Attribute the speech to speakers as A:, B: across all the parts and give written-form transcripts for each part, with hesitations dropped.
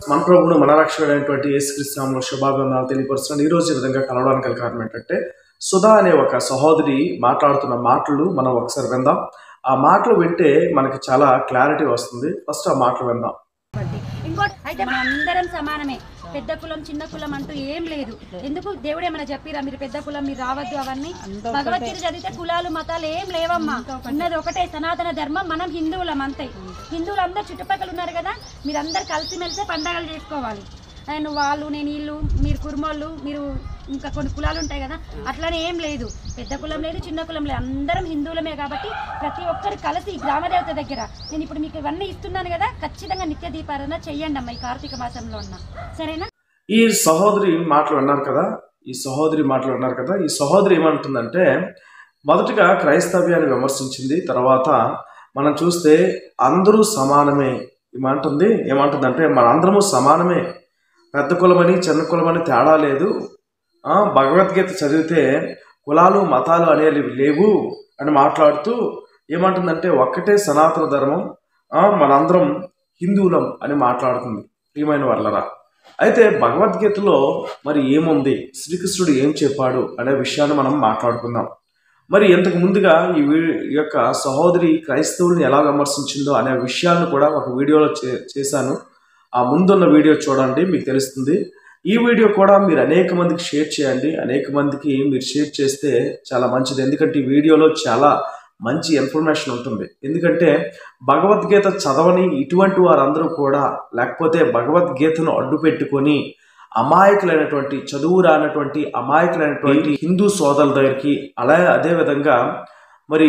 A: మన ప్రభువును మన రక్షకుడైనటువంటి యేసుక్రీస్తు నామములో శుభాభివందనాలు తెలియపరుస్తున్నాను. ఈ రోజు ఈ విధంగా కలవడానికి గల కారణం ఏంటంటే, సుధా అనే ఒక సహోదరి మాట్లాడుతున్న మాటలు మనం ఒకసారి విందాం. ఆ మాటలు వింటే మనకి చాలా క్లారిటీ వస్తుంది. ఫస్ట్ ఆ మాటలు విందాం.
B: ఇంకోటి అయితే మనందరం సమానమే, పెద్ద కులం చిన్న కులం అంటూ ఏం లేదు. ఎందుకు దేవుడు ఏమైనా చెప్పిరా మీరు పెద్ద కులం మీరు రావద్దు అవన్నీ? భగవద్గీత చదివితే కులాలు మతాలు ఏం లేవమ్మా, ఉన్నది ఒకటే సనాతన ధర్మం. మనం హిందువులం అంతే. హిందువులు అందరు చుట్టుపక్కల ఉన్నారు కదా, మీరందరు కలిసిమెలిసే పండగలు చేసుకోవాలి. నువ్వు వాళ్ళు నేను వీళ్ళు, మీరు కుర్మోళ్ళు, మీరు ఇంకా కొన్ని కులాలు ఉంటాయి కదా, అట్లానే ఏం లేదు. పెద్ద కులం లేదు చిన్న కులం లేదు, అందరం హిందువులమే. కాబట్టి ప్రతి ఒక్కరు కలిసి గ్రామదేవత దగ్గర నేను ఇప్పుడు మీకు ఇవన్నీ ఇస్తున్నాను కదా, ఖచ్చితంగా నిత్య దీపారాధన చెయ్యండి అమ్మ ఈ కార్తీక మాసంలో ఉన్న, సరేనా?
A: ఈ సహోదరి మాటలు విన్నారు కదా, ఈ సహోదరి ఏమంటుందంటే, మొదటిగా క్రైస్తవ్యాన్ని విమర్శించింది. తర్వాత మనం చూస్తే అందరూ సమానమే ఏమంటుందంటే మన అందరము సమానమే, పెద్ద కులమని చిన్న కులమని తేడా లేదు. భగవద్గీత చదివితే కులాలు మతాలు అనేవి లేవు అని మాట్లాడుతూ ఏమంటుందంటే ఒక్కటే సనాతన ధర్మం, మనందరం హిందువులం అని మాట్లాడుతుంది. ప్రియమైన వాళ్ళరా, అయితే భగవద్గీతలో మరి ఏముంది, శ్రీకృష్ణుడు ఏం చెప్పాడు అనే విషయాన్ని మనం మాట్లాడుకుందాం. మరి ఇంతకు ముందుగా ఈ యొక్క సహోదరి క్రైస్తవుల్ని ఎలా విమర్శించిందో అనే విషయాన్ని కూడా ఒక వీడియోలో చేశాను. ఆ ముందున్న వీడియో చూడండి, మీకు తెలుస్తుంది. ఈ వీడియో కూడా మీరు అనేక మందికి షేర్ చేయండి. అనేక మందికి మీరు షేర్ చేస్తే చాలా మంచిది. ఎందుకంటే ఈ వీడియోలో చాలా మంచి ఇన్ఫర్మేషన్ ఉంటుంది. ఎందుకంటే భగవద్గీత చదవని ఇటువంటి వారందరూ కూడా, లేకపోతే భగవద్గీతను అడ్డు పెట్టుకొని అమాయకులైనటువంటి చదువు రానటువంటి అమాయకులైనటువంటి హిందూ సోదరుల దగ్గరికి, అదేవిధంగా మరి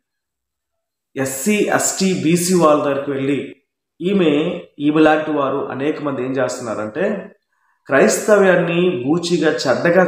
A: ఎస్సీ ఎస్టీ బీసీ వాళ్ళ దగ్గరికి వెళ్ళి ఈమె లాంటి వారు అనేక మంది ఏం చేస్తున్నారంటే క్రైస్తవ్యాన్ని బూచిగా చెడ్డగా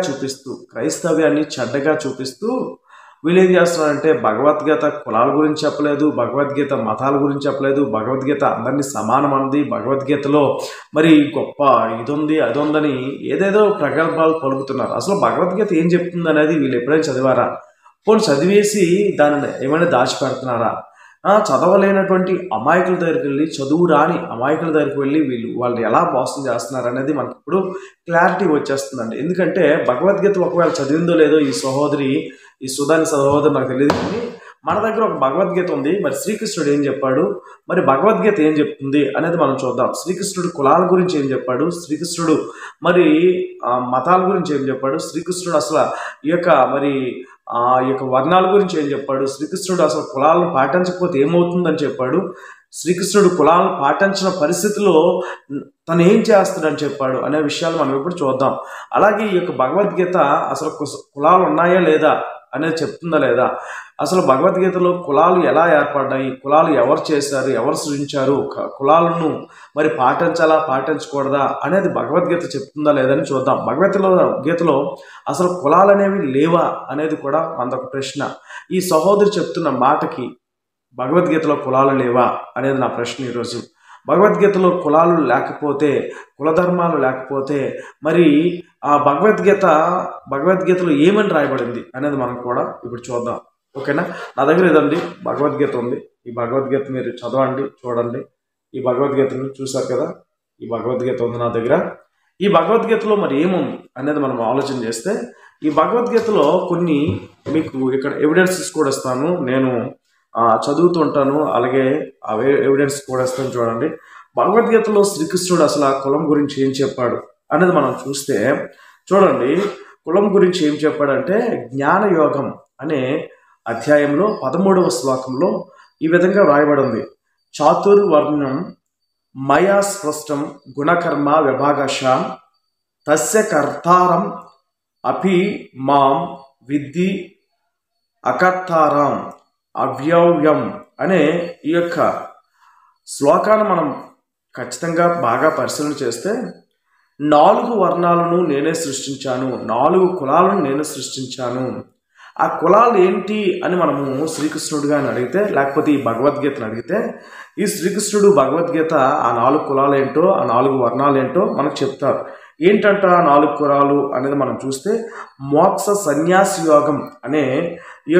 A: చూపిస్తూ వీళ్ళు ఏం చేస్తున్నారంటే భగవద్గీత కులాల గురించి చెప్పలేదు, భగవద్గీత మతాల గురించి చెప్పలేదు, భగవద్గీత అందరినీ సమానం అంది, భగవద్గీతలో మరి గొప్ప ఇది ఉంది అది ఉందని ఏదేదో ప్రగల్భాలు పలుకుతున్నారు. అసలు భగవద్గీత ఏం చెప్తుంది అనేది వీళ్ళు ఎప్పుడైనా చదివారా? పోనీ చదివేసి దానిని ఏమైనా దాచిపెడుతున్నారా? చదవలేనటువంటి అమాయకుల దగ్గరికి వెళ్ళి, చదువు రాని అమాయకుల దగ్గరికి వెళ్ళి వాళ్ళు ఎలా మోసం చేస్తున్నారు అనేది మనకి ఇప్పుడు క్లారిటీ వచ్చేస్తుందండి. ఎందుకంటే భగవద్గీత ఒకవేళ చదివిందో లేదో ఈ సుధాని సహోదరు నాకు తెలియదు, కానీ మన దగ్గర ఒక భగవద్గీత ఉంది. మరి శ్రీకృష్ణుడు ఏం చెప్పాడు, మరి భగవద్గీత ఏం చెప్తుంది అనేది మనం చూద్దాం. శ్రీకృష్ణుడు కులాల గురించి ఏం చెప్పాడు, శ్రీకృష్ణుడు మరి మతాల గురించి ఏం చెప్పాడు, శ్రీకృష్ణుడు అసలు ఈ యొక్క వర్ణాల గురించి ఏం చెప్పాడు, శ్రీకృష్ణుడు అసలు కులాలను పాటించకపోతే ఏమవుతుందని చెప్పాడు, శ్రీకృష్ణుడు కులాలను పాటించిన పరిస్థితిలో తను ఏం చేస్తాడని చెప్పాడు అనే విషయాలు మనం ఇప్పుడు చూద్దాం. అలాగే ఈ యొక్క భగవద్గీత అసలు కులాలు ఉన్నాయా లేదా అనేది చెప్తుందా లేదా, అసలు భగవద్గీతలో కులాలు ఎలా ఏర్పడ్డాయి, కులాలు ఎవరు చేశారు, ఎవరు సృజించారు, కులాలను మరి పాటించాలా పాటించకూడదా అనేది భగవద్గీత చెప్తుందా లేదని చూద్దాం. గీతలో అసలు కులాలు అనేవి లేవా అనేది కూడా మనదొక ప్రశ్న. ఈ సహోదరు చెప్తున్న మాటకి భగవద్గీతలో కులాలు లేవా అనేది నా ప్రశ్న ఈరోజు. భగవద్గీతలో కులాలు లేకపోతే, కులధర్మాలు లేకపోతే మరి ఆ భగవద్గీతలో ఏమని రాయబడింది అనేది మనం కూడా ఇప్పుడు చూద్దాం. ఓకేనా? నా దగ్గర ఇదండి భగవద్గీత ఉంది. ఈ భగవద్గీత మీరు చదవండి, చూడండి. ఈ భగవద్గీతను చూశారు కదా, ఈ భగవద్గీత ఉంది నా దగ్గర. ఈ భగవద్గీతలో మరి ఏముంది అనేది మనం ఆలోచన చేస్తే, ఈ భగవద్గీతలో కొన్ని మీకు ఇక్కడ ఎవిడెన్సెస్ కూడా ఇస్తాను. నేను చదువుతూ ఉంటాను, అలాగే ఎవిడెన్స్ కూడా ఇస్తాను. చూడండి, భగవద్గీతలో శ్రీకృష్ణుడు అసలు ఆ కులం గురించి ఏం చెప్పాడు అనేది మనం చూస్తే, చూడండి కులం గురించి ఏం చెప్పాడంటే జ్ఞానయోగం అనే అధ్యాయంలో 13వ శ్లోకంలో ఈ విధంగా వ్రాయబడి ఉంది. చాతుర్వర్ణం మయా స్పష్టం గుణకర్మ విభాగశాం తస్య కర్తారం అపి మాం విద్ధి అకర్తారం అవ్యవ్యం అనే ఈ యొక్క శ్లోకాన్ని మనం ఖచ్చితంగా బాగా పరిశీలన చేస్తే 4 వర్ణాలను నేనే సృష్టించాను, 4 కులాలను నేను సృష్టించాను. ఆ కులాలు ఏంటి అని మనము శ్రీకృష్ణుడిగా అడిగితే, లేకపోతే ఈ భగవద్గీతను అడిగితే, ఈ శ్రీకృష్ణుడు భగవద్గీత ఆ 4 కులాలు ఏంటో, ఆ 4 వర్ణాలు ఏంటో మనకు చెప్తారు. ఏంటంట 4 కులాలు అనేది మనం చూస్తే, మోక్ష సన్యాస యోగం అనే ఈ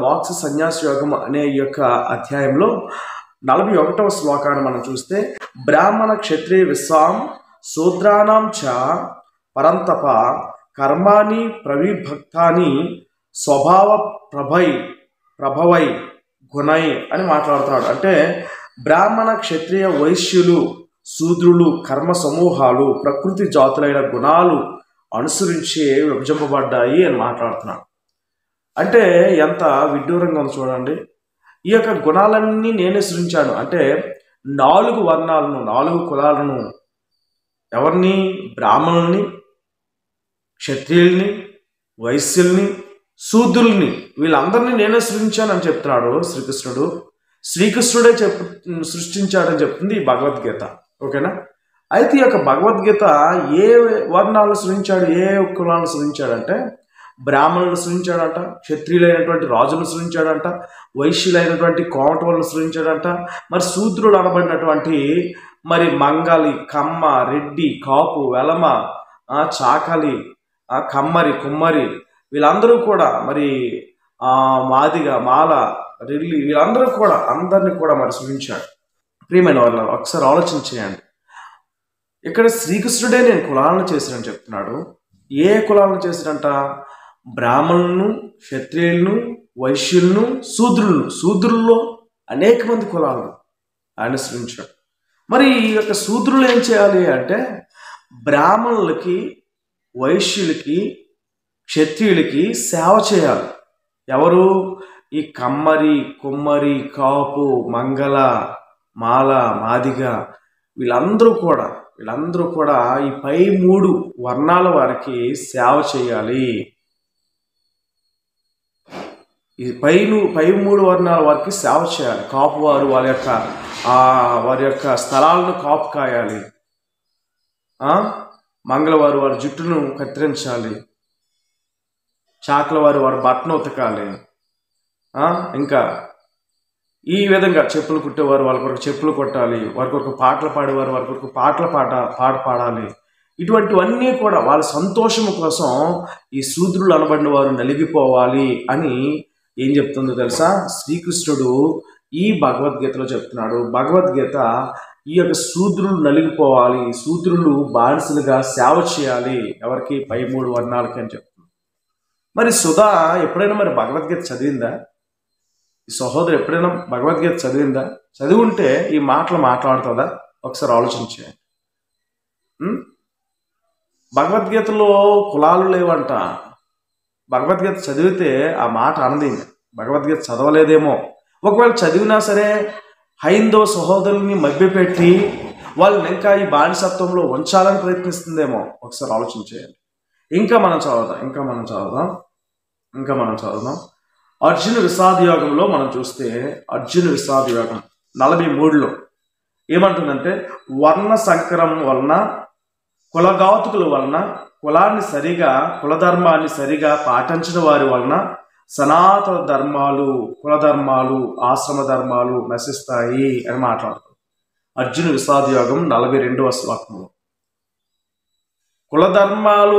A: యొక్క అధ్యాయంలో 41వ శ్లోకాన్ని మనం చూస్తే, బ్రాహ్మణ క్షత్రియ విశ్వాం శూద్రాణం చ పరంతప కర్మాణి ప్రవిభక్తాని స్వభావ ప్రభవై గుణై అని మాట్లాడుతున్నాడు. అంటే బ్రాహ్మణ, క్షత్రియ, వైశ్యులు, శూద్రులు కర్మ సమూహాలు ప్రకృతి జాతులైన గుణాలు అనుసరించే విభజింపబడ్డాయి అని మాట్లాడుతున్నాడు. అంటే ఎంత విడ్డూరంగా ఉంది చూడండి. ఈ యొక్క గుణాలన్నీ నేనే సృష్టించాను. అంటే 4 వర్ణాలను, 4 కులాలను, ఎవరిని? బ్రాహ్మణుల్ని, క్షత్రియుల్ని, వైశ్యుల్ని, శూద్రుల్ని, వీళ్ళందరినీ నేనే సృష్టించానని చెప్తున్నాడు శ్రీకృష్ణుడు. శ్రీకృష్ణుడే సృష్టించాడని చెప్తుంది ఈ భగవద్గీత. ఓకేనా? అయితే ఈ యొక్క భగవద్గీత ఏ వర్ణాలను సృష్టించాడు, ఏ కులాలను సృష్టించాడంటే బ్రాహ్మణులను సృష్టించాడంట, క్షత్రియులైనటువంటి రాజులను సృష్టించాడంట, వైశ్యులైనటువంటి కోమటోళ్ళను సృష్టించాడంట, మరి శూద్రుడు అనబడినటువంటి మరి మంగలి, కమ్మ, రెడ్డి, కాపు, వెలమ, చాకలి, కమ్మరి, కుమ్మరి, వీళ్ళందరూ కూడా మరి మాదిగ, మాల, రెల్లి, వీళ్ళందరూ కూడా అందరినీ కూడా మరి సృష్టించాడు. ప్రియమైన వాళ్ళ ఒకసారి ఆలోచన చేయండి. ఇక్కడ శ్రీకృష్ణుడే నేను కులాలను చేశానని చెప్తున్నాడు. ఏ కులాలను చేశాడంట? బ్రాహ్మణులను, క్షత్రియులను, వైశ్యులను, శూద్రులను. శూద్రుల్లో అనేక మంది కులాలను ఆయన సృష్టించాడు. మరి ఈ యొక్క శూద్రులు ఏం చేయాలి అంటే బ్రాహ్మణులకి, వైశ్యులకి, క్షత్రియులకి సేవ చేయాలి. ఎవరు? ఈ కమ్మరి, కుమ్మరి, కాపు, మంగళ, మాల, మాదిగ, వీళ్ళందరూ కూడా ఈ పై 3 వర్ణాల వారికి సేవ చేయాలి. ఈ పై 3 వర్ణాల వారికి సేవ చేయాలి. కాపు వారు వారి యొక్క స్థలాలను కాపు కాయాలి. మంగళవారు వారి జుట్టును కత్తిరించాలి. చాకల వారు వారి బట్టను ఉతకాలి. ఇంకా ఈ విధంగా చెప్పులు కుట్టేవారు వాళ్ళ కొరకు చెప్పులు కొట్టాలి. వారి కొరకు పాటలు పాడేవారు వారి కొరకు పాట పాడాలి. ఇటువంటివన్నీ కూడా వాళ్ళ సంతోషం కోసం ఈ శూద్రులు అనబడిన వారు నలిగిపోవాలి అని ఏం చెప్తుందో తెలుసా? శ్రీకృష్ణుడు ఈ భగవద్గీతలో చెప్తున్నాడు. భగవద్గీత ఈ యొక్క శూద్రులు నలిగిపోవాలి, శూద్రులు బానిసలుగా సేవ చేయాలి. ఎవరికి? పై 3 వర్ణాలకి అని చెప్తుంది. మరి సుధా ఎప్పుడైనా మరి భగవద్గీత చదివిందా? ఈ సహోదరు ఎప్పుడైనా భగవద్గీత చదివిందా? చదివి ఉంటే ఈ మాటలు మాట్లాడుతుందా? ఒకసారి ఆలోచించేయండి. భగవద్గీతలో కులాలు లేవంట. భగవద్గీత చదివితే ఆ మాట అనది. భగవద్గీత చదవలేదేమో. ఒకవేళ చదివినా సరే హైందవ సహోదరుల్ని మభ్యపెట్టి వాళ్ళని ఇంకా ఈ బానిసత్వంలో ఉంచాలని ప్రయత్నిస్తుందేమో. ఒకసారి ఆలోచించేయండి. ఇంకా మనం చదువుదాం. అర్జున విషాద యోగంలో మనం చూస్తే అర్జున విషాద యోగం 43లో ఏమంటుందంటే వర్ణ సంకరం వలన, కులఘాతుకుల వలన, కులధర్మాన్ని సరిగా పాటించిన వారి వలన సనాతన ధర్మాలు, కులధర్మాలు, ఆశ్రమ ధర్మాలు నశిస్తాయి అని మాట్లాడుతారు. అర్జున విషాద యోగం 42వ శ్లోకంలో కులధర్మాలు,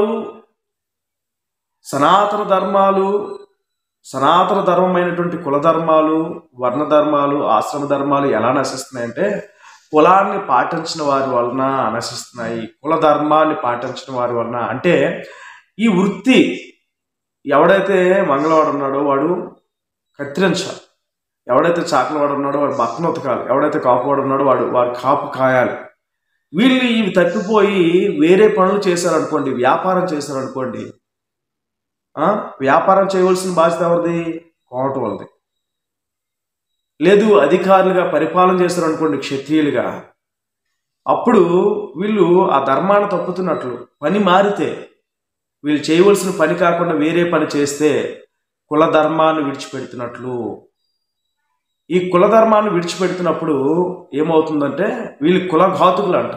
A: సనాతన ధర్మమైనటువంటి కులధర్మాలు, వర్ణధర్మాలు, ఆశ్రమ ధర్మాలు ఎలా నశిస్తున్నాయంటే కులాన్ని పాటించిన వారి వలన నశిస్తున్నాయి. కులధర్మాన్ని పాటించిన వారి వలన అంటే ఈ వృత్తి ఎవడైతే మంగళవాడు ఉన్నాడో వాడు కత్తిరించాలి, ఎవడైతే చాకలవాడు ఉన్నాడో వాడు బట్టను ఉతకాలి, ఎవడైతే కాపువాడు ఉన్నాడో వాడు కాపు కాయాలి. వీళ్ళు ఇవి తప్పిపోయి వేరే పనులు చేశారనుకోండి, వ్యాపారం చేశారనుకోండి, వ్యాపారం చేయవలసిన బాధ్యత ఎవరిది? కోమటి వాళ్ళది. లేదు అధికారులుగా పరిపాలన చేశారనుకోండి క్షత్రియులుగా, అప్పుడు వీళ్ళు ఆ ధర్మాన్ని తప్పుతున్నట్లు. పని మారితే వీళ్ళు చేయవలసిన పని కాకుండా వేరే పని చేస్తే కులధర్మాన్ని విడిచిపెడుతున్నట్లు. ఈ కులధర్మాన్ని విడిచిపెడుతున్నప్పుడు ఏమవుతుందంటే వీళ్ళు కులఘాతుకులు అంట.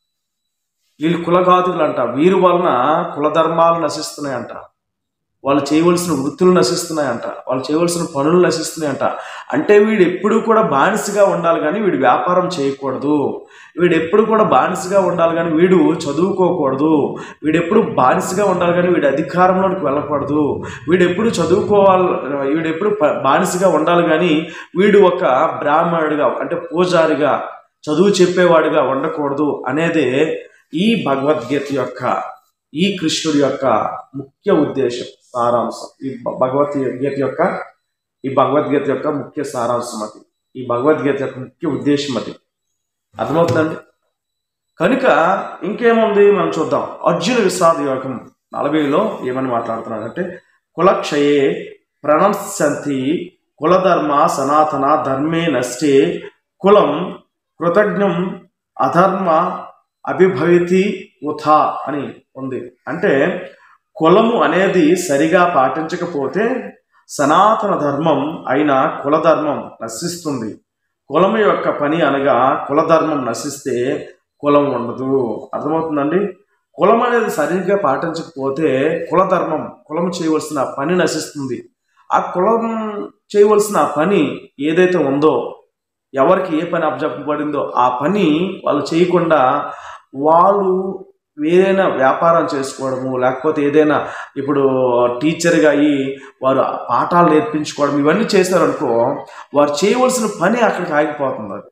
A: వీరి వలన కులధర్మాలు నశిస్తున్నాయంట, వాళ్ళు చేయవలసిన వృత్తులు నశిస్తున్నాయంట, వాళ్ళు చేయవలసిన పనులు నశిస్తున్నాయంట. అంటే వీడు ఎప్పుడు కూడా బానిసగా ఉండాలి కానీ వీడు వ్యాపారం చేయకూడదు. వీడు ఎప్పుడు కూడా బానిసగా ఉండాలి కానీ వీడు చదువుకోకూడదు. వీడు ఎప్పుడు బానిసగా ఉండాలి కానీ వీడు అధికారంలోకి వెళ్ళకూడదు. వీడెప్పుడు బానిసగా ఉండాలి కానీ వీడు ఒక బ్రాహ్మణుడిగా అంటే పూజారిగా, చదువు చెప్పేవాడిగా ఉండకూడదు అనేదే ఈ భగవద్గీత యొక్క ఈ కృష్ణుడి యొక్క ముఖ్య ఉద్దేశం సారాంశం ఈ భగవద్గీత యొక్క ముఖ్య సారాంశం అది. ఈ భగవద్గీత యొక్క ముఖ్య ఉద్దేశం అది. అర్థమవుతుందండి? కనుక ఇంకేముంది మనం చూద్దాం. అర్జున విషాద యోగం 40లో ఏమని మాట్లాడుతున్నాడంటే కులక్షయే ప్రణశ్యంతి కులధర్మ సనాతన ధర్మే నష్టే కులం కృతజ్ఞం అధర్మ అభిభవితి ఉథా అని ఉంది. అంటే కులము అనేది సరిగా పాటించకపోతే సనాతన ధర్మం అయిన కులధర్మం నశిస్తుంది. కులము యొక్క పని అనగా కులధర్మం నశిస్తే కులం ఉండదు. అర్థమవుతుందండి? కులం అనేది సరిగ్గా పాటించకపోతే కులధర్మం, కులం చేయవలసిన పని నశిస్తుంది. ఆ కులం చేయవలసిన పని ఏదైతే ఉందో, ఎవరికి ఏ పని అప్పచెప్పబడిందో ఆ పని వాళ్ళు చేయకుండా వాళ్ళు ఏదైనా వ్యాపారం చేసుకోవడము, లేకపోతే ఏదైనా ఇప్పుడు టీచర్గా అయ్యి వారు పాఠాలు నేర్పించుకోవడం, ఇవన్నీ చేశారనుకో వారు చేయవలసిన పని అక్కడికి ఆగిపోతుంది. అది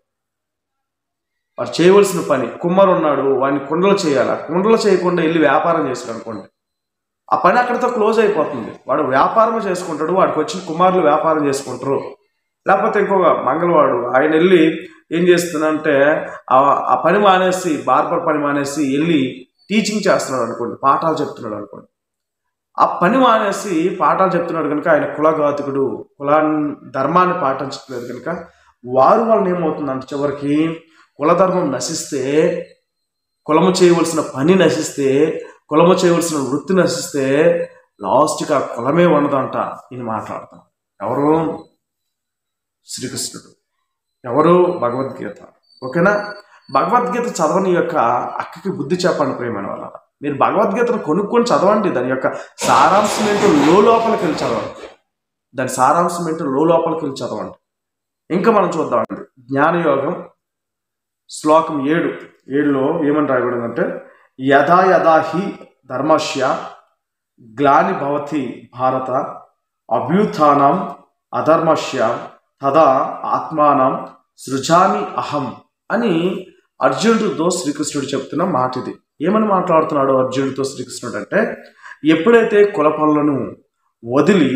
A: వారు చేయవలసిన పని. కుమ్మరు ఉన్నాడు, వాడిని కుండలు చేయాలి. ఆ కుండలు చేయకుండా వెళ్ళి వ్యాపారం చేశాడు అనుకోండి, ఆ పని అక్కడితో క్లోజ్ అయిపోతుంది. వాడు వ్యాపారం చేసుకుంటాడు, వాడికి వచ్చిన కుమారులు వ్యాపారం చేసుకుంటారు. లేకపోతే ఇంకొక మంగళవాడు ఆయన వెళ్ళి ఏం చేస్తున్నాడంటే ఆ పని మానేసి, బార్బర్ పని మానేసి వెళ్ళి టీచింగ్ చేస్తున్నాడు అనుకోండి, పాఠాలు చెప్తున్నాడు అనుకోండి. ఆ పని మానేసి పాఠాలు చెప్తున్నాడు కనుక ఆయన కులఘాతకుడు, ధర్మాన్ని పాటించట్లేదు కనుక వాళ్ళని ఏమవుతుందంటే చివరికి కులధర్మం నశిస్తే, కులము చేయవలసిన పని నశిస్తే, కులము చేయవలసిన వృత్తి నశిస్తే లాస్ట్కి ఆ కులమే ఉండదంట. నేను మాట్లాడతాం. ఎవరు? శ్రీకృష్ణుడు. ఎవరు? భగవద్గీత. ఓకేనా? భగవద్గీత చదవని యొక్క అక్కకి బుద్ధి చెప్పండి ప్రేమైన వాళ్ళ. మీరు భగవద్గీతను కొనుక్కొని చదవండి. దాని యొక్క సారాంశం ఏంటో లోపలికి వెళ్ళి చదవండి. దాని సారాంశం ఏంటో లోపలికి వెళ్ళి చదవండి. ఇంకా మనం చూద్దామండి. జ్ఞానయోగం శ్లోకం 7లో ఏమని రాయబడిందంటే యథా యథా హి ధర్మస్య గ్లాని భవతి భారత అభ్యుత్థానం అధర్మస్య తదా ఆత్మానం సృజామి అహం అని అర్జునుడితో శ్రీకృష్ణుడు చెప్తున్న మాట ఇది. ఏమని మాట్లాడుతున్నాడు అర్జునుడితో శ్రీకృష్ణుడు అంటే, ఎప్పుడైతే కుల పనులను వదిలి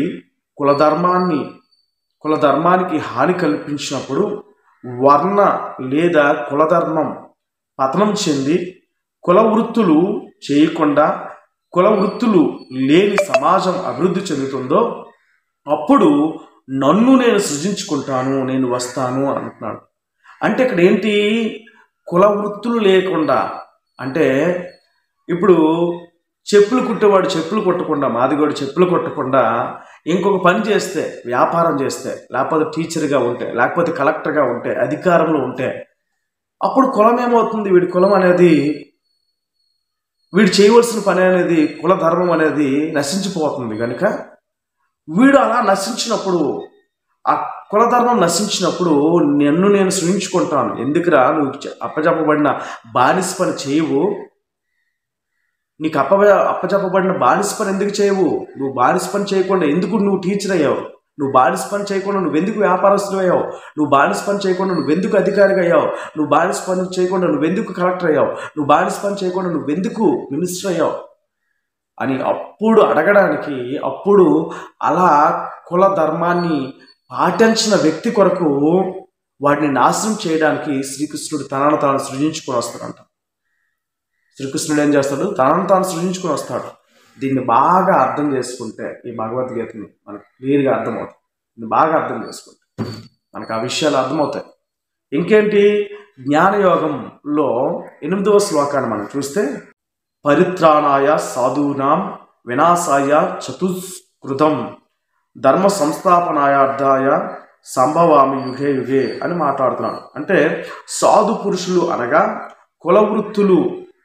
A: కులధర్మానికి హాని కల్పించినప్పుడు వర్ణ లేదా కులధర్మం పతనం చెంది కుల వృత్తులు చేయకుండా కుల వృత్తులు లేని సమాజం అభివృద్ధి చెందుతుందో అప్పుడు నన్ను నేను సృజించుకుంటాను, నేను వస్తాను అంటున్నాడు. అంటే ఇక్కడ ఏంటి? కుల వృత్తులు లేకుండా, అంటే ఇప్పుడు చెప్పులు కుట్టేవాడు చెప్పులు కొట్టకుండా, మాదిగోడు చెప్పులు కొట్టకుండా ఇంకొక పని చేస్తే, వ్యాపారం చేస్తే, లేకపోతే టీచర్గా ఉంటే, లేకపోతే కలెక్టర్గా ఉంటే, అధికారంలో ఉంటే అప్పుడు కులం ఏమవుతుంది? వీడి కులం అనేది, వీడు చేయవలసిన పని అనేది, కుల ధర్మం అనేది నశించిపోతుంది. కనుక వీడు అలా నశించినప్పుడు, ఆ కులధర్మం నశించినప్పుడు నన్ను నేను సృజించుకుంటాను. ఎందుకురా నువ్వు అప్పచెప్పబడిన బానిస పని చేయవు? నీకు అప్పచెప్పబడిన బానిస పని ఎందుకు చేయవు? నువ్వు బానిస పని చేయకుండా ఎందుకు నువ్వు టీచర్ అయ్యావు? నువ్వు బానిస పని చేయకుండా నువ్వెందుకు వ్యాపారస్తులు అయ్యావు? నువ్వు బానిస పని చేయకుండా నువ్వెందుకు అధికారిగా అయ్యావు? నువ్వు బానిస పని చేయకుండా నువ్వెందుకు కలెక్టర్ అయ్యావు? నువ్వు బానిస పని చేయకుండా నువ్వెందుకు మినిస్టర్ అయ్యావు అని అప్పుడు అడగడానికి, అప్పుడు అలా కుల ధర్మాన్ని పాటించిన వ్యక్తి కొరకు వాడిని నాశనం చేయడానికి శ్రీకృష్ణుడు తనను తాను సృజించుకొని వస్తాడంట. శ్రీకృష్ణుడు ఏం చేస్తాడు? తనను తాను సృజించుకొని వస్తాడు. దీన్ని బాగా అర్థం చేసుకుంటే ఈ భగవద్గీతని మనకు క్లియర్గా అర్థమవుతుంది. దీన్ని బాగా అర్థం చేసుకుంటే మనకు ఆ విషయాలు అర్థమవుతాయి. ఇంకేంటి? జ్ఞానయోగంలో 8వ శ్లోకాన్ని మనం చూస్తే పరిత్రాణాయ సాధూనాం వినాశాయ చతుష్కృతం ధర్మ సంస్థాపనాయార్థాయ సంభవామి యుగే యుగే అని మాట్లాడుతున్నాడు. అంటే సాధు పురుషులు అనగా కుల వృత్తులు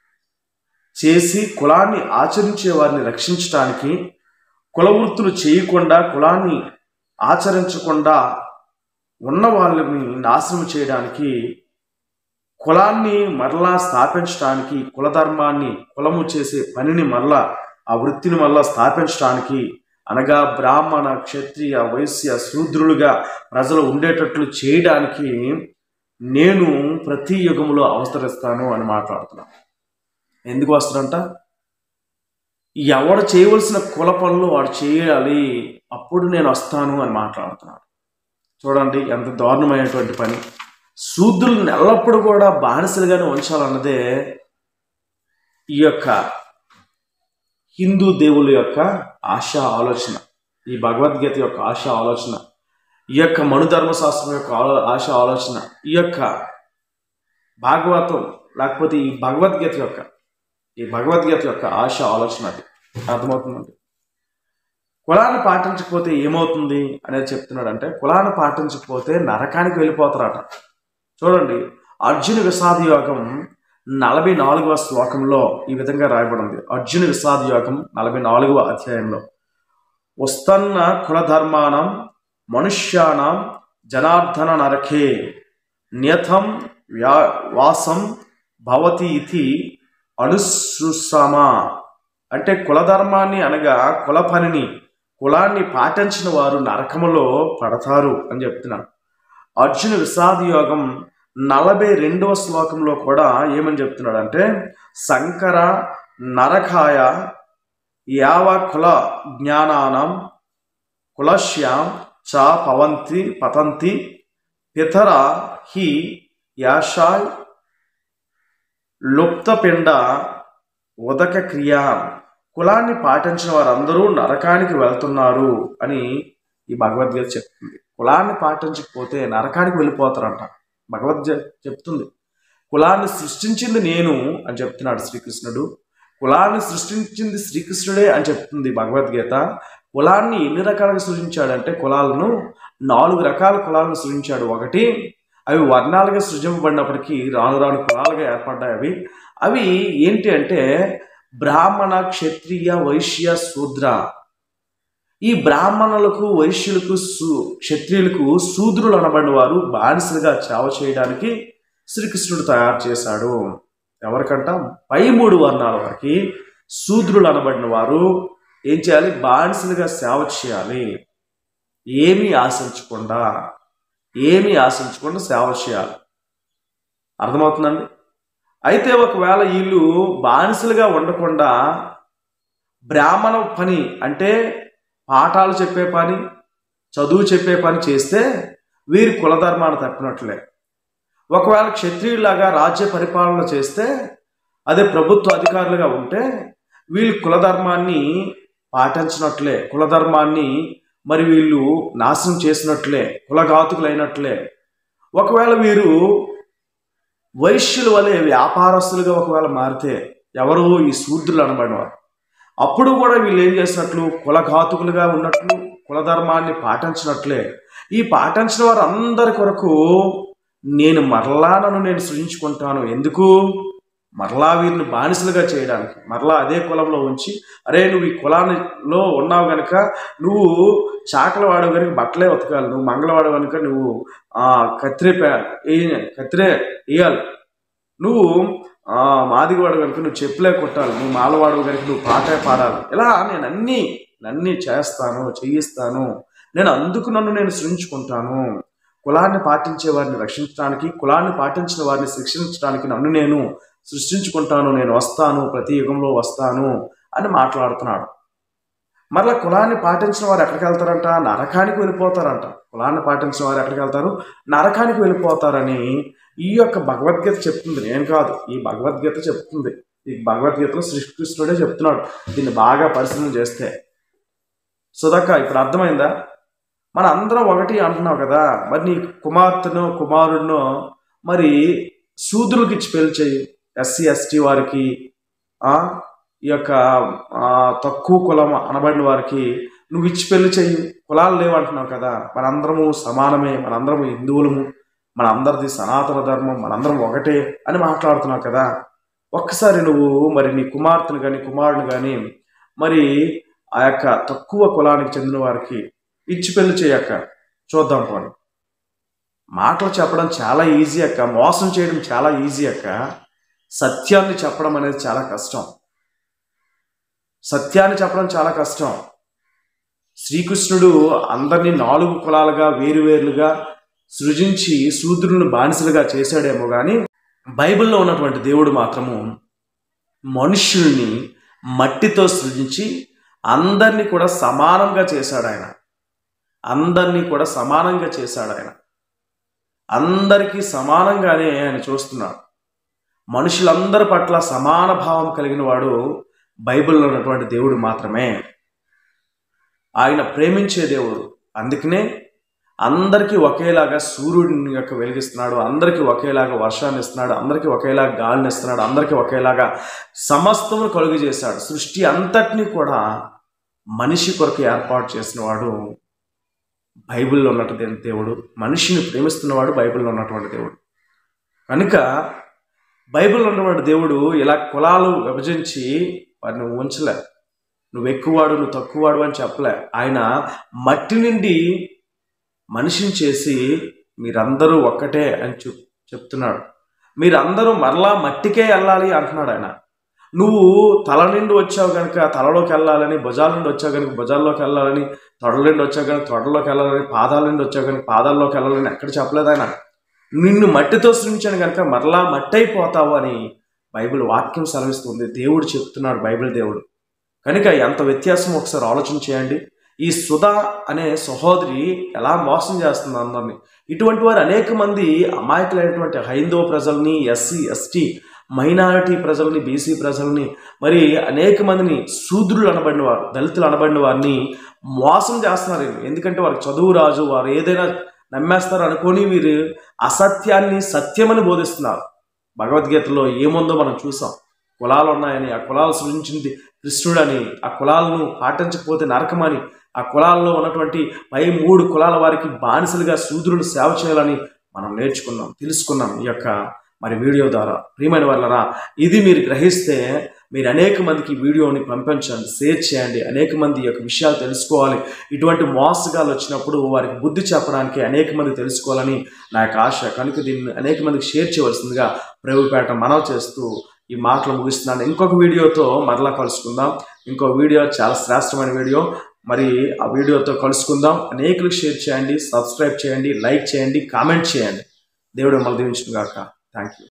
A: చేసి కులాన్ని ఆచరించే వారిని రక్షించడానికి, కుల వృత్తులు చేయకుండా కులాన్ని ఆచరించకుండా ఉన్న వాళ్ళని నాశనం చేయడానికి, కులాన్ని మరలా స్థాపించడానికి, కులధర్మాన్ని, కులము చేసే పనిని మరలా, ఆ వృత్తిని మరలా స్థాపించడానికి, అనగా బ్రాహ్మణ క్షత్రియ వైశ్య శూద్రులుగా ప్రజలు ఉండేటట్లు చేయడానికి నేను ప్రతి యుగంలో అవతరిస్తాను అని మాట్లాడుతున్నాను. ఎందుకు వస్తారంట? ఎవడు చేయవలసిన కుల పనులు వాడు చేయాలి, అప్పుడు నేను వస్తాను అని మాట్లాడుతున్నాడు. చూడండి ఎంత దారుణమైనటువంటి పని. శూద్రులను ఎల్లప్పుడూ కూడా బానిసలుగానే ఉంచాలన్నదే ఈ యొక్క హిందూ దేవుల యొక్క ఆశా ఆలోచన, ఈ భగవద్గీత యొక్క ఆశా ఆలోచన, ఈ యొక్క మనుధర్మశాస్త్రం యొక్క ఆశా ఆలోచన, ఈ యొక్క భాగవతం లేకపోతే ఈ భగవద్గీత యొక్క ఆశా ఆలోచన. అది అర్థమవుతుందండి. కులాన్ని పాటించకపోతే ఏమవుతుంది అనేది చెప్తున్నాడు. అంటే కులాన్ని పాటించకపోతే నరకానికి వెళ్ళిపోతారట. చూడండి, అర్జున విషాద యోగం 44వ శ్లోకంలో ఈ విధంగా రాయబడింది. అర్జున విషాద యోగం 44వ అధ్యాయంలో, ఉస్తన్న కులధర్మానం మనుష్యానం జనార్దన నరకే నియతం వాసం భవతి ఇతి అనుసృసమా. అంటే కులధర్మాన్ని అనగా కుల పనిని, కులాన్ని పాటించిన వారు నరకములో పడతారు అని చెప్తున్నాడు. అర్జున విషాద యోగం 42వ శ్లోకంలో కూడా ఏమని చెప్తున్నాడు అంటే, శంకర నరకాయ యావ కుల జ్ఞానానం కులశ్యాం చ పతంతి పితర హి యాషాయ్ లుప్తపిండ ఉదక క్రియా. కులాన్ని పాటించిన వారందరూ నరకానికి వెళ్తున్నారు అని ఈ భగవద్గీత చెప్తుంది. కులాన్ని పాటించకపోతే నరకానికి వెళ్ళిపోతారంట. భగవద్గీత చెప్తుంది. కులాన్ని సృష్టించింది నేను అని చెప్తున్నాడు శ్రీకృష్ణుడు. కులాన్ని సృష్టించింది శ్రీకృష్ణుడే అని చెప్తుంది భగవద్గీత. కులాన్ని ఎన్ని రకాలుగా సృజించాడంటే, కులాలను 4 రకాల కులాలను సృజించాడు. ఒకటి, అవి వర్ణాలుగా సృజింపబడినప్పటికీ రాను రాను కులాలుగా ఏర్పడ్డాయి. అవి ఏంటి అంటే బ్రాహ్మణ, క్షత్రియ, వైశ్య, శూద్ర. ఈ బ్రాహ్మణులకు, వైశ్యులకు, క్షత్రియులకు శూద్రులు అనబడిన వారు బానిసలుగా సేవ చేయడానికి శ్రీకృష్ణుడు తయారు చేశాడు. ఎవరికంట? పై 3 వర్ణాల వరకు శూద్రులు అనబడిన వారు ఏం చేయాలి? బానిసలుగా సేవ చేయాలి. ఏమీ ఆశించకుండా సేవ చేయాలి. అర్థమవుతుందండి? అయితే ఒకవేళ వీళ్ళు బానిసలుగా ఉండకుండా బ్రాహ్మణ పని అంటే పాఠాలు చెప్పే పని, చదువు చెప్పే పని చేస్తే వీరి కులధర్మాన్ని తప్పినట్లే. ఒకవేళ క్షత్రియులాగా రాజ్య పరిపాలన చేస్తే, అదే ప్రభుత్వ అధికారులుగా ఉంటే వీళ్ళు కులధర్మాన్ని పాటించినట్లే, కులధర్మాన్ని మరి వీళ్ళు నాశనం చేసినట్లే, కులఘాతుకులైనట్లే. ఒకవేళ వీరు వైశ్యుల వలె వ్యాపారస్తులుగా ఒకవేళ మారితే, ఎవరు? ఈ శూద్రులు అనబడినవారు. అప్పుడు కూడా వీళ్ళు ఏం చేసినట్లు? కులఘాతుకులుగా ఉన్నట్లు, కులధర్మాన్ని పాటించినట్లే. ఈ పాటించిన వారు అందరి కొరకు నన్ను నేను సృజించుకుంటాను. ఎందుకు? మరలా వీరిని బానిసలుగా చేయడానికి, మరలా అదే కులంలో ఉంచి, అరే నువ్వు ఈ కులానిలో ఉన్నావు కనుక నువ్వు చాకలి వాడవు కనుక బట్టలే ఉతకాలి, నువ్వు మంగళవాడు కనుక నువ్వు కత్తిరే వేయాలి, నువ్వు మాదిగవాడు కనుక నువ్వు చెప్పులే కొట్టాలి, నువ్వు మాలవాడు కనుక నువ్వు పాటే పాడాలి. ఇలా నేను అన్నీ చేయిస్తాను. నేను అందుకు నేను సృజించుకుంటాను. కులాన్ని పాటించే వారిని రక్షించడానికి, కులాన్ని పాటించిన వారిని శిక్షించడానికి నన్ను నేను సృష్టించుకుంటాను. నేను వస్తాను, ప్రతి యుగంలో వస్తాను అని మాట్లాడుతున్నాడు. మరలా కులాన్ని పాటించిన వారు ఎక్కడికి వెళ్తారంట? నరకానికి వెళ్ళిపోతారంట. కులాన్ని పాటించిన వారు ఎక్కడికి వెళ్తారు? నరకానికి వెళ్ళిపోతారని ఈ యొక్క భగవద్గీత చెప్తుంది. నేను కాదు, ఈ భగవద్గీత చెప్తుంది. ఈ భగవద్గీతలో శ్రీకృష్ణుడే చెప్తున్నాడు. దీన్ని బాగా పరిశీలన చేస్తే. సుధాక, ఇప్పుడు అర్థమైందా? మన అందరం ఒకటి అంటున్నావు కదా, మరి నీ కుమారుడినో మరి శూద్రులకి ఇచ్చి పెళ్లి చేయి, ఎస్సీ ఎస్టీ వారికి, ఈ యొక్క తక్కువ కులం అనబడిన వారికి నువ్వు ఇచ్చి పెళ్లి చెయ్యి. కులాలు లేవంటున్నావు కదా, మనందరము సమానమే, మనందరము హిందువులము, మనందరిది సనాతన ధర్మం, మనందరం ఒకటే అని మాట్లాడుతున్నావు కదా. ఒక్కసారి నువ్వు మరి నీ కుమార్తెను కానీ కుమారుని కానీ మరి ఆ యొక్క తక్కువ కులానికి చెందిన వారికి ఇచ్చి పెళ్లి చేయక్క, చూద్దాం పోనీ. మాటలు చెప్పడం చాలా ఈజీ అక్క, మోసం చేయడం చాలా ఈజీ అక్క. సత్యాన్ని చెప్పడం అనేది చాలా కష్టం. శ్రీకృష్ణుడు అందరినీ 4 కులాలుగా వేరువేరులుగా సృజించి శూద్రులను బానిసలుగా చేశాడేమో కానీ బైబిల్లో ఉన్నటువంటి దేవుడు మాత్రము మనుషుల్ని మట్టితో సృజించి అందరినీ కూడా సమానంగా చేశాడు ఆయన. అందరినీ కూడా సమానంగా చేశాడు ఆయన. అందరికీ సమానంగానే ఆయన చూస్తున్నాడు. మనుషులందరి పట్ల సమాన భావం కలిగిన వాడు బైబిల్లో ఉన్నటువంటి దేవుడు మాత్రమే. ఆయన ప్రేమించే దేవుడు. అందుకనే అందరికీ ఒకేలాగా సూర్యుడిని యొక్క వెలిగిస్తున్నాడు, అందరికీ ఒకేలాగా వర్షాన్ని ఇస్తున్నాడు, అందరికీ ఒకేలాగా గాలిని ఇస్తున్నాడు, అందరికీ ఒకేలాగా సమస్తమును కలుగు చేశాడు. సృష్టి అంతటినీ కూడా మనిషి కొరకు ఏర్పాటు చేసిన వాడు బైబిల్లో ఉన్నటువంటి దేవుడు. మనిషిని ప్రేమిస్తున్నవాడు బైబిల్లో ఉన్నటువంటి దేవుడు. కనుక బైబిల్లో ఉన్నటువంటి దేవుడు ఇలా కులాలు విభజించి వారిని ఉంచలే. నువ్వు ఎక్కువవాడు, నువ్వు తక్కువవాడు అని చెప్పలే. ఆయన మట్టి నుండి మనిషిని చేసి మీరందరూ ఒక్కటే అని చెప్తున్నాడు. మీరందరూ మరలా మట్టికే వెళ్ళాలి అంటున్నాడు ఆయన. నువ్వు తల నుండి వచ్చావు కనుక తలలోకి వెళ్ళాలని, భుజాల నుండి వచ్చావు కనుక భుజాల్లోకి వెళ్ళాలని, తొడల నుండి వచ్చావు కనుక తొడల్లోకి వెళ్ళాలని, పాదాల నుండి వచ్చావు కనుక పాదాల్లోకి వెళ్ళాలని ఎక్కడ చెప్పలేదు ఆయన. నిన్ను మట్టితో సృష్టించాను కనుక మరలా మట్టి అయిపోతావు అని బైబిల్ వాక్యం సెలవిస్తుంది. దేవుడు చెప్తున్నాడు, బైబిల్ దేవుడు. కనుక ఎంత వ్యత్యాసం ఒకసారి ఆలోచన చేయండి. ఈ సుధా అనే సహోదరి ఎలా మోసం చేస్తుంది అందరినీ. ఇటువంటి వారు అనేక మంది అమాయకులైనటువంటి హైందవ ప్రజల్ని, ఎస్సీ ఎస్టీ మైనారిటీ ప్రజల్ని, బీసీ ప్రజల్ని, మరి అనేక మందిని శూద్రులు అనబడిన వారు, దళితులు అనబడిన వారిని మోసం చేస్తున్నారు. ఎందుకంటే వారికి చదువు రాజు, వారు ఏదైనా నమ్మేస్తారు అనుకొని వీరు అసత్యాన్ని సత్యమని బోధిస్తున్నారు. భగవద్గీతలో ఏముందో మనం చూసాం. కులాలు ఉన్నాయని, ఆ కులాలు సృష్టించింది కృష్ణుడని, ఆ కులాలను పాటించకపోతే నరకమని, ఆ కులాల్లో ఉన్నటువంటి పై 3 కులాల వారికి బానిసలుగా శూద్రులు సేవ చేయాలని మనం నేర్చుకున్నాం, తెలుసుకున్నాం ఈ యొక్క మరి వీడియో ద్వారా. ప్రియమైన వాళ్ళరా, ఇది మీరు గ్రహిస్తే మీరు అనేక మందికి వీడియోని పంపించండి, షేర్ చేయండి. అనేక మంది ఈ యొక్క విషయాలు తెలుసుకోవాలి. ఇటువంటి మోసగాలు వచ్చినప్పుడు వారికి బుద్ధి చెప్పడానికి అనేక మంది తెలుసుకోవాలని నా యొక్క ఆశ. కనుక దీన్ని అనేక మందికి షేర్ చేయవలసిందిగా ప్రభుపేట మనవి చేస్తూ ఈ మాటలు ముగిస్తున్నాను. ఇంకొక వీడియోతో మరలా కలుసుకుందాం. ఇంకో వీడియో చాలా శ్రేష్టమైన వీడియో. మరి ఆ వీడియోతో కలుసుకుందాం. అనేకులకు షేర్ చేయండి, సబ్స్క్రైబ్ చేయండి, లైక్ చేయండి, కామెంట్ చేయండి. దేవుడు మిమ్మల్ని దీవించును గాక. Thank you.